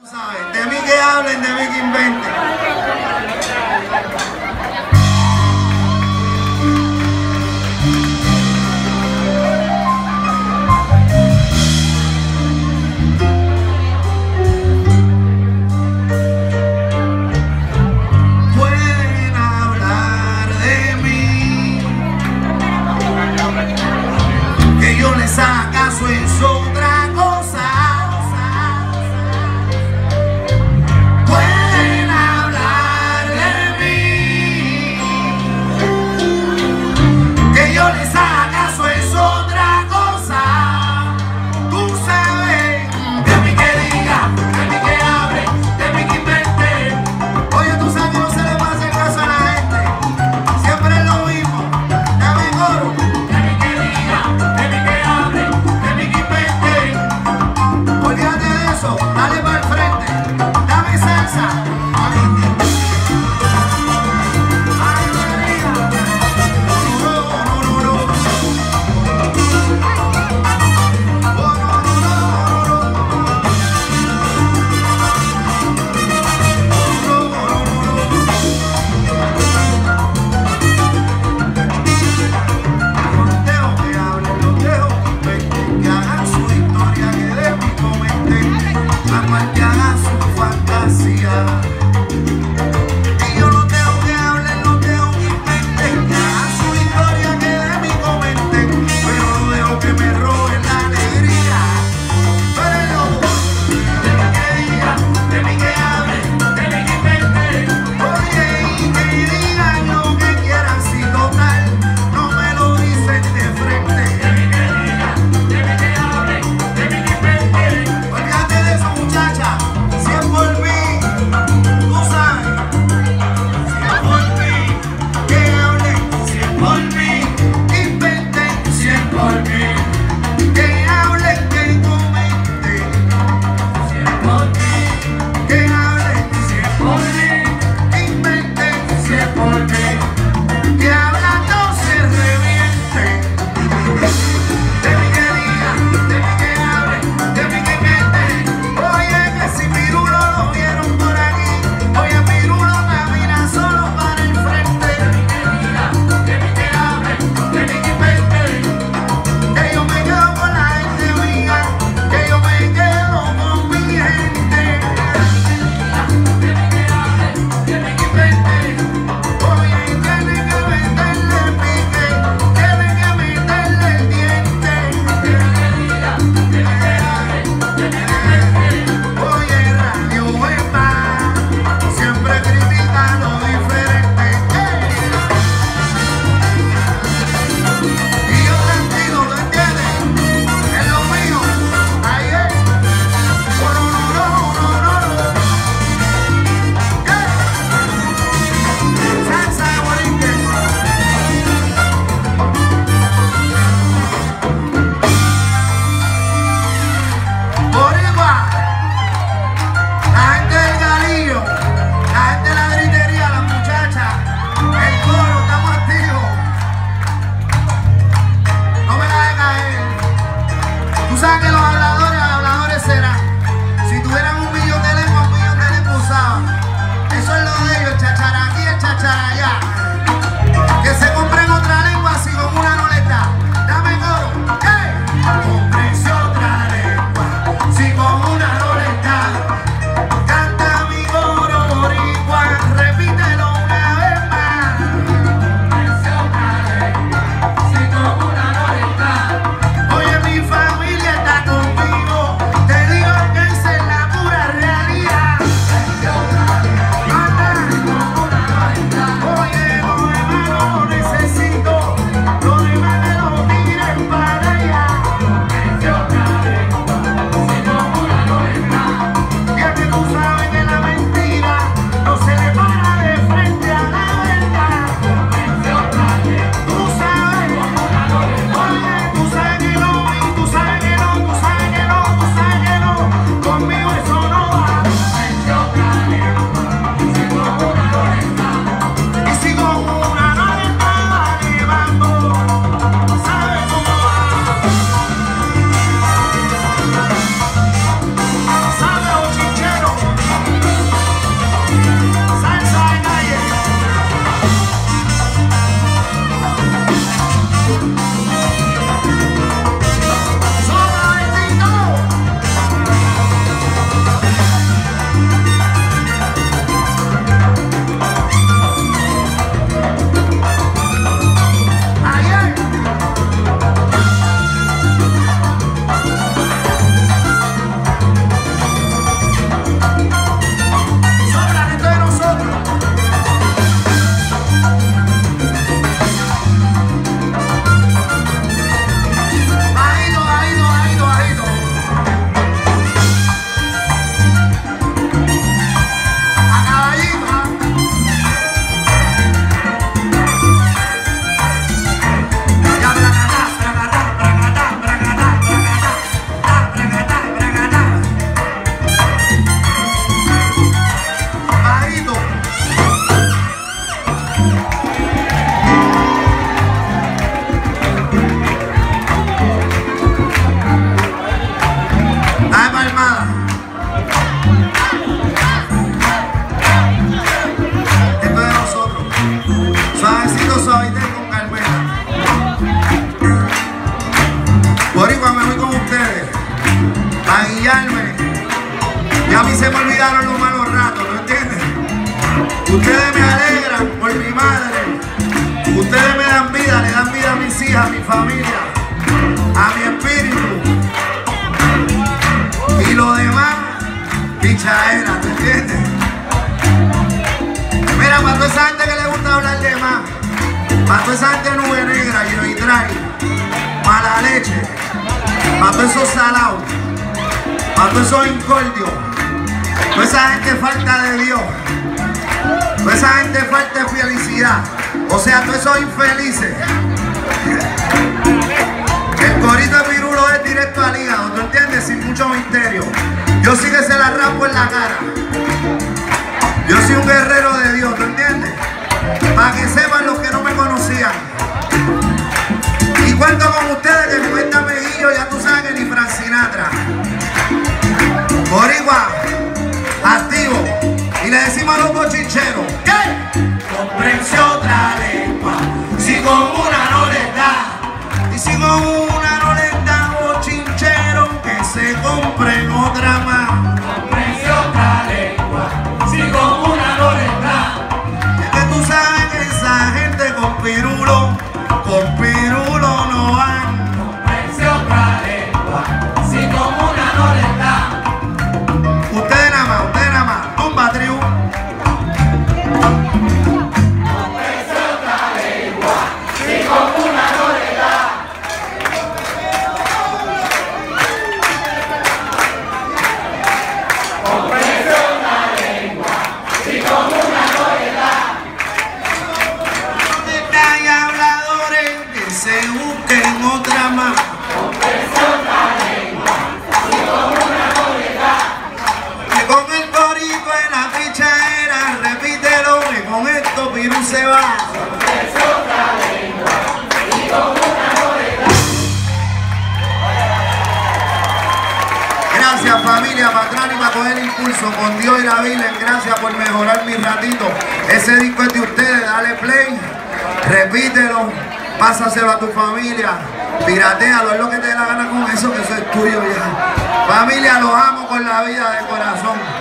¿Sabes? De mí que hablen, de mí que inventen. Pueden hablar de mí, que yo les haga caso es otra cosa. Pueden hablar de mí, que yo les haga caso es otra cosa. Tú sabes, de mí que diga, de mí que hable, de mí que invente. Oye, tú sabes que no se le va a hacer caso a la gente, siempre es lo mismo. Dame coro, de mí que diga, de mí que hable, de mí que invente. Olvídate de eso, dale para el frente, dame salsa. Ay, María, no, no, no, no, no. Oh, no, no, no, no, Los dejo que hablen, los dejo que inventen, que hagan su historia, que de mí comenten, a cual que haga su fantasía. Y yo los dejo que hablen, los dejo que inventen, que hagan su historia, que de mí comenten, pero no dejo que me roben la alegría. Tú eres loco, de mí que diga, de mí que hable, de mí que invente. Oye, y que digan lo que quieran, si total no me lo dicen de frente. De mí que diga, de mí que hable, de mí que invente. Olvídate de eso, muchacha, si es por mí, tú sabes. mí se me olvidaron los malos ratos, ¿no entiendes? Ustedes me alegran por mi madre. Ustedes me dan vida, le dan vida a mis hijas, a mi familia, a mi espíritu. Y lo demás, pichadera, ¿te entiendes? Mira, para toda esa gente que le gusta hablar de más, para toda esa gente nube negra y trae mala leche, para todos esos salados, para todos esos incordios, toda esa gente falta de Dios, toda esa gente falta de felicidad, o sea, todos esos infelices. El corito de Pirulo es directo al hígado, ¿tú entiendes? Sin mucho misterio. Yo sí que se la raspo en la cara. Yo soy un guerrero de Dios, ¿tú entiendes? Para que sepan los que no me conocían. Y cuento con ustedes que mi cuenta Meguillo, ya tú sabes que ni Frank Sinatra. Boricua, activo. Y le decimos a los bochincheros, ¿qué? Cómprense otra lengua, si con una no les da. Y si con una no les da, bochincheros, que se compren otra más. Cómprense otra lengua, si con una no les da. Es que tú sabes que esa gente con pirulo no van. Cómprense otra lengua, si con una no les da. Ustedes nada más, tumba tribu. Cómprense otra lengua, si con una no les da. Cómprense otra lengua, si con una no les da. Hay habladores que se busquen otra más. Cómprense otra lengua, si con una no les da. Que con el corito en la pichadera, repítelo, que con esto Pirú se va. Cómprense otra lengua, si con una no les da. Gracias familia, para atrás y para coger impulso con Dios y la Virgen. Gracias por mejorar mi ratito. Ese disco es de ustedes, dale play, repítelo, pásaselo a tu familia, piratealo, es lo que te dé la gana con eso, que eso es tuyo ya. Familia, los amo con la vida de corazón.